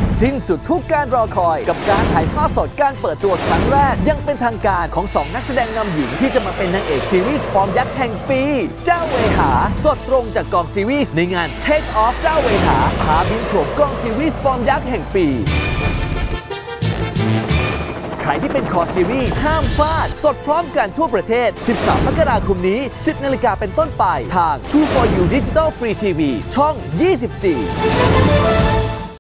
สิ้นสุดทุกการรอคอยกับการถ่ายทอดสดการเปิดตัวครั้งแรกยังเป็นทางการของ2นักแสดงนำหญิงที่จะมาเป็นนางเอกซีรีส์ฟอร์มยักษ์แห่งปีเจ้าเวหาสดตรงจากกองซีรีส์ในงาน Take Off เจ้าเวหาพาบินโฉมกองซีรีส์ฟอร์มยักษ์แห่งปีใครที่เป็นคอซีรีส์ห้ามพลาดสดพร้อมกันทั่วประเทศ13 มกราคมนี้ 10 นาฬิกาเป็นต้นไปทาง True for You Digital Free TV ช่อง 24